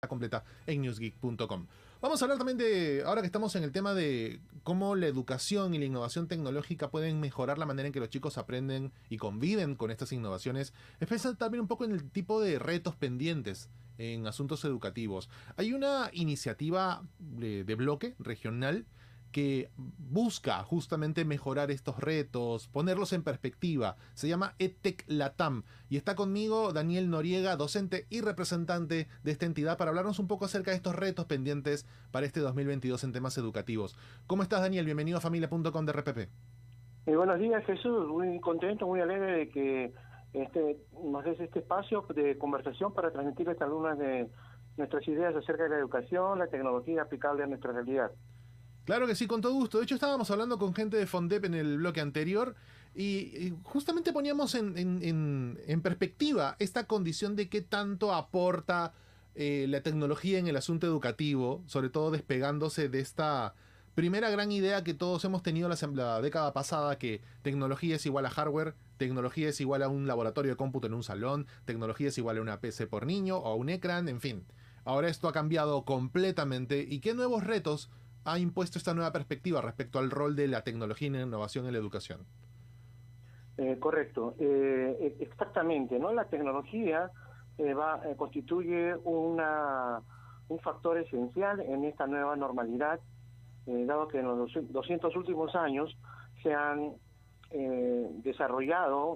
completa en newsgeek.com. Vamos a hablar también de, ahora que estamos en el tema de cómo la educación y la innovación tecnológica pueden mejorar la manera en que los chicos aprenden y conviven con estas innovaciones, es pensar también un poco en el tipo de retos pendientes en asuntos educativos. Hay una iniciativa de bloque regional que busca justamente mejorar estos retos, ponerlos en perspectiva. Se llama EdTech Latam y está conmigo Daniel Noriega, docente y representante de esta entidad, para hablarnos un poco acerca de estos retos pendientes para este 2022 en temas educativos. ¿Cómo estás, Daniel? Bienvenido a familia.com de RPP. Buenos días, Jesús. Muy contento, muy alegre de que nos des este espacio de conversación para transmitirles algunas de nuestras ideas acerca de la educación, la tecnología aplicable a nuestra realidad. Claro que sí, con todo gusto. De hecho, estábamos hablando con gente de Fondep en el bloque anterior y justamente poníamos en perspectiva esta condición de qué tanto aporta la tecnología en el asunto educativo, sobre todo despegándose de esta primera gran idea que todos hemos tenido la década pasada, que tecnología es igual a hardware, tecnología es igual a un laboratorio de cómputo en un salón, tecnología es igual a una PC por niño o a un ecran, en fin. Ahora esto ha cambiado completamente. ¿Y qué nuevos retos ha impuesto esta nueva perspectiva respecto al rol de la tecnología y la innovación en la educación? Correcto, exactamente, ¿no? La tecnología constituye un factor esencial en esta nueva normalidad, dado que en los 200 últimos años se han desarrollado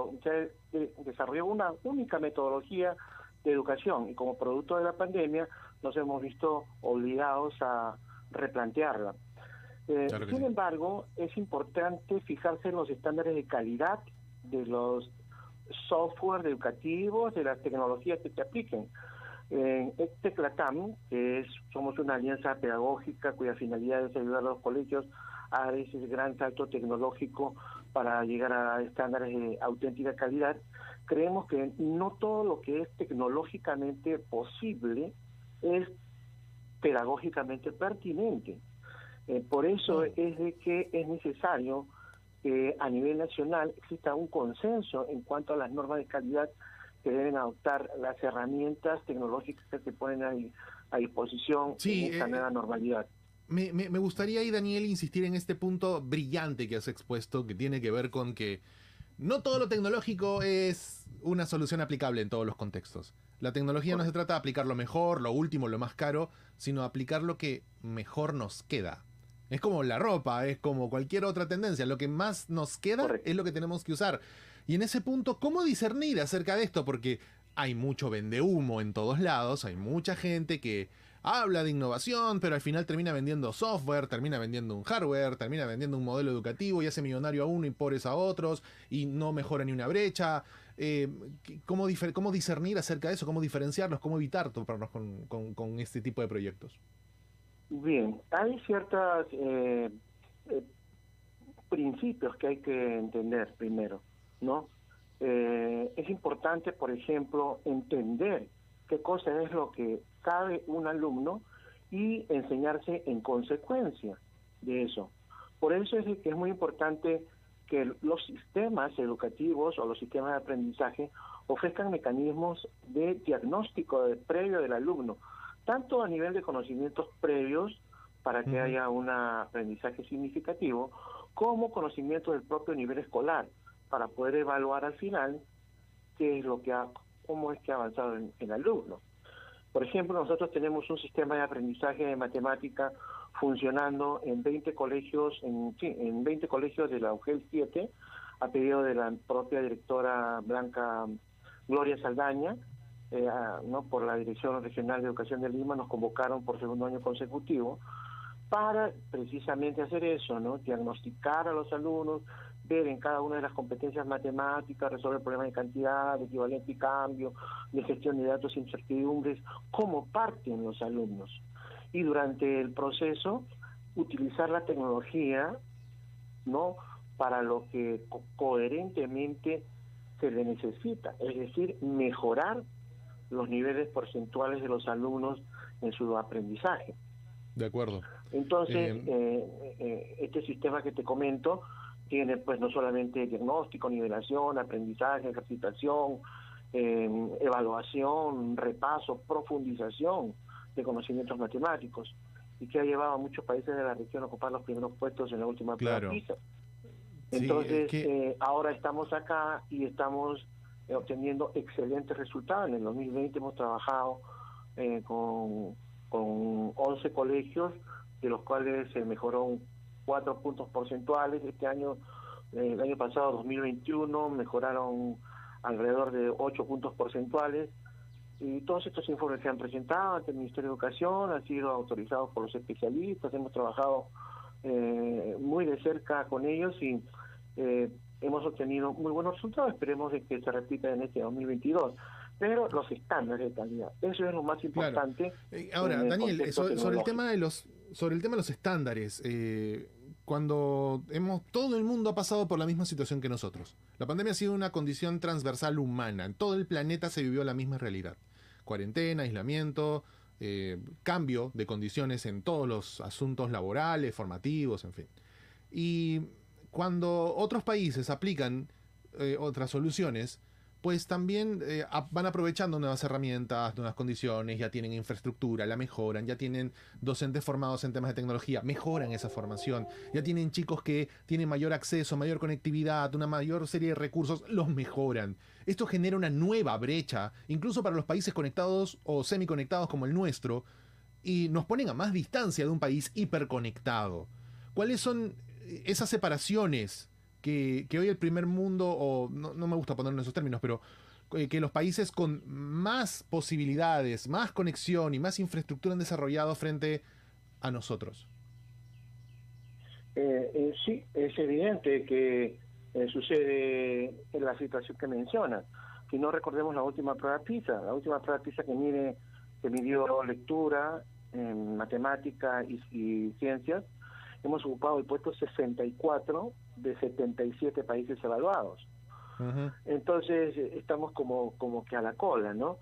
una única metodología de educación, y como producto de la pandemia nos hemos visto obligados a replantearla. Sin embargo, es importante fijarse en los estándares de calidad de los software educativos, de las tecnologías que se apliquen. EdTech Latam, somos una alianza pedagógica cuya finalidad es ayudar a los colegios a dar ese gran salto tecnológico para llegar a estándares de auténtica calidad. Creemos que no todo lo que es tecnológicamente posible es pedagógicamente pertinente. Por eso es de que es necesario que a nivel nacional exista un consenso en cuanto a las normas de calidad que deben adoptar las herramientas tecnológicas que se ponen a disposición en esta nueva normalidad. Me gustaría ahí, Daniel, insistir en este punto brillante que has expuesto, que tiene que ver con que no todo lo tecnológico es una solución aplicable en todos los contextos. La tecnología no se trata de aplicar lo mejor, lo último, lo más caro, sino aplicar lo que mejor nos queda. Es como la ropa, es como cualquier otra tendencia. Lo que más nos queda es lo que tenemos que usar. Y en ese punto, ¿cómo discernir acerca de esto? Porque hay mucho vendehumo en todos lados, hay mucha gente que habla de innovación, pero al final termina vendiendo software, termina vendiendo un hardware, termina vendiendo un modelo educativo y hace millonario a uno y pobres a otros, y no mejora ni una brecha. ¿Cómo discernir acerca de eso? ¿Cómo diferenciarlos? ¿Cómo evitar toparnos con este tipo de proyectos? Bien, hay ciertos principios que hay que entender primero, ¿no? Es importante, por ejemplo, entender qué cosa es lo que sabe un alumno y enseñarse en consecuencia de eso. Por eso es que es muy importante que los sistemas educativos o los sistemas de aprendizaje ofrezcan mecanismos de diagnóstico previo del alumno, tanto a nivel de conocimientos previos para que haya un aprendizaje significativo, como conocimientos del propio nivel escolar, para poder evaluar al final qué es cómo es que ha avanzado el alumno. Por ejemplo, nosotros tenemos un sistema de aprendizaje de matemática funcionando en 20 colegios, en 20 colegios de la UGEL 7, a pedido de la propia directora Blanca Gloria Saldaña, ¿no? Por la Dirección Regional de Educación de Lima nos convocaron por segundo año consecutivo para precisamente hacer eso, ¿no? Diagnosticar a los alumnos, ver en cada una de las competencias matemáticas, resolver problemas de cantidad, de equivalente y cambio, de gestión de datos e incertidumbres, cómo parten los alumnos. Y durante el proceso, utilizar la tecnología, ¿no? Para lo que coherentemente se le necesita, es decir, mejorar los niveles porcentuales de los alumnos en su aprendizaje. De acuerdo. Entonces, este sistema que te comento tiene pues no solamente diagnóstico, nivelación, aprendizaje, ejercitación, evaluación, repaso, profundización de conocimientos matemáticos, y que ha llevado a muchos países de la región a ocupar los primeros puestos en la última prueba PISA. Entonces, ahora estamos acá y estamos obteniendo excelentes resultados. En el 2020 hemos trabajado con 11 colegios, de los cuales se mejoró 4 puntos porcentuales. Este año, el año pasado, 2021, mejoraron alrededor de 8 puntos porcentuales. Y todos estos informes se han presentado ante el Ministerio de Educación, han sido autorizados por los especialistas, hemos trabajado muy de cerca con ellos y hemos obtenido muy buenos resultados. Esperemos de que se repita en este 2022. Pero los estándares de calidad, eso es lo más importante. Claro. Ahora, Daniel, sobre el tema de los estándares, cuando todo el mundo ha pasado por la misma situación que nosotros. La pandemia ha sido una condición transversal humana. En todo el planeta se vivió la misma realidad. Cuarentena, aislamiento, cambio de condiciones en todos los asuntos laborales, formativos, en fin. Y cuando otros países aplican otras soluciones, pues también van aprovechando nuevas herramientas, nuevas condiciones, ya tienen infraestructura, la mejoran, ya tienen docentes formados en temas de tecnología, mejoran esa formación, ya tienen chicos que tienen mayor acceso, mayor conectividad, una mayor serie de recursos, los mejoran. Esto genera una nueva brecha, incluso para los países conectados o semiconectados como el nuestro, y nos ponen a más distancia de un país hiperconectado. ¿Cuáles son esas separaciones que hoy el primer mundo, o no me gusta ponerlo en esos términos, pero que los países con más posibilidades, más conexión y más infraestructura han desarrollado frente a nosotros? Sí, es evidente que sucede en la situación que menciona. Si no recordemos la última prueba PISA que midió lectura, matemática y ciencias, hemos ocupado el puesto 64 de 77 países evaluados. Uh-huh. Entonces estamos como que a la cola, ¿no?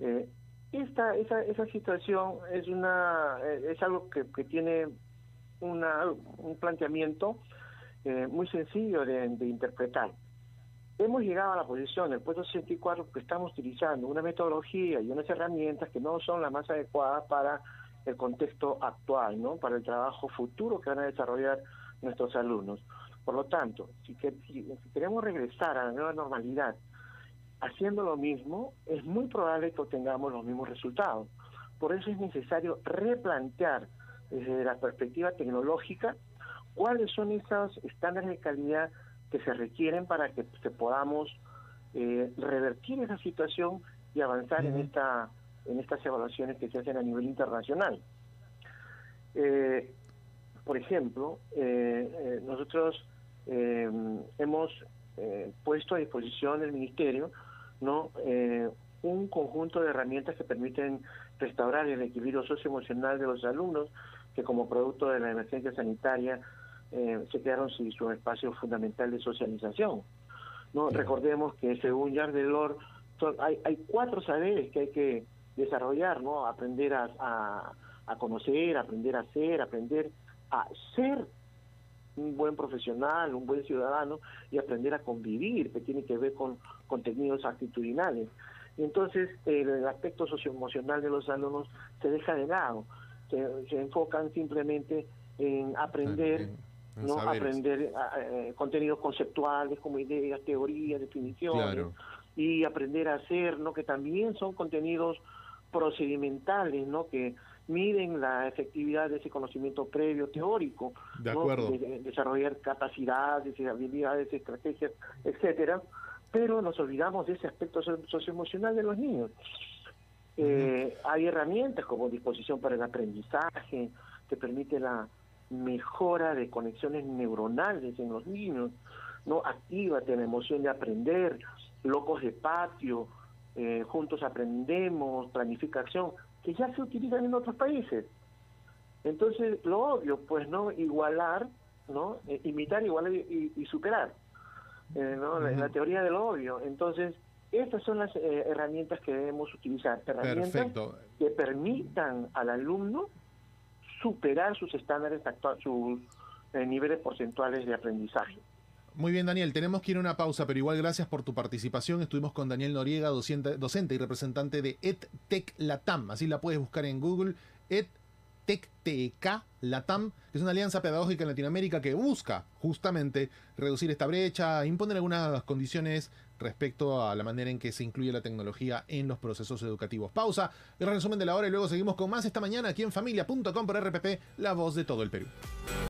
Esa situación es algo que tiene un planteamiento muy sencillo de interpretar. Hemos llegado a la posición del puesto 64 porque estamos utilizando una metodología y unas herramientas que no son las más adecuadas para el contexto actual, ¿no? Para el trabajo futuro que van a desarrollar nuestros alumnos. Por lo tanto, si queremos regresar a la nueva normalidad haciendo lo mismo, es muy probable que obtengamos los mismos resultados. Por eso es necesario replantear desde la perspectiva tecnológica cuáles son esos estándares de calidad que se requieren para que podamos revertir esa situación y avanzar en estas evaluaciones que se hacen a nivel internacional. Por ejemplo, nosotros hemos puesto a disposición del Ministerio, ¿no?, un conjunto de herramientas que permiten restaurar el equilibrio socioemocional de los alumnos que como producto de la emergencia sanitaria se quedaron sin su espacio fundamental de socialización, ¿no? Sí. Recordemos que según Jacques Delors hay 4 saberes que hay que desarrollar, ¿no? Aprender a conocer, aprender a hacer, aprender a ser un buen profesional, un buen ciudadano, y aprender a convivir, que tiene que ver con contenidos actitudinales. Y entonces el aspecto socioemocional de los alumnos se deja de lado, se enfocan simplemente en aprender, ¿no? Aprender contenidos conceptuales como ideas, teorías, definiciones, claro, y aprender a hacer, ¿no?, que también son contenidos procedimentales, ¿no?, que miden la efectividad de ese conocimiento previo teórico, de acuerdo, ¿no?, de desarrollar capacidades, habilidades, estrategias, etcétera, pero nos olvidamos de ese aspecto socioemocional de los niños. Hay herramientas como disposición para el aprendizaje, que permite la mejora de conexiones neuronales en los niños, ¿no? Actívate la emoción de aprender, locos de patio, juntos aprendemos, planificación, que ya se utilizan en otros países. Entonces, lo obvio, pues, ¿no?, igualar, ¿no?, imitar, igualar y superar, ¿no? La teoría de lo obvio. Entonces, estas son las herramientas que debemos utilizar, herramientas Perfecto. Que permitan al alumno superar sus estándares actuales, sus niveles porcentuales de aprendizaje. Muy bien, Daniel, tenemos que ir a una pausa, pero igual gracias por tu participación. Estuvimos con Daniel Noriega, docente y representante de EdTech Latam. Así la puedes buscar en Google, EdTech Latam, que es una alianza pedagógica en Latinoamérica que busca justamente reducir esta brecha, imponer algunas condiciones respecto a la manera en que se incluye la tecnología en los procesos educativos. Pausa, el resumen de la hora y luego seguimos con más esta mañana aquí en familia.com por RPP, la voz de todo el Perú.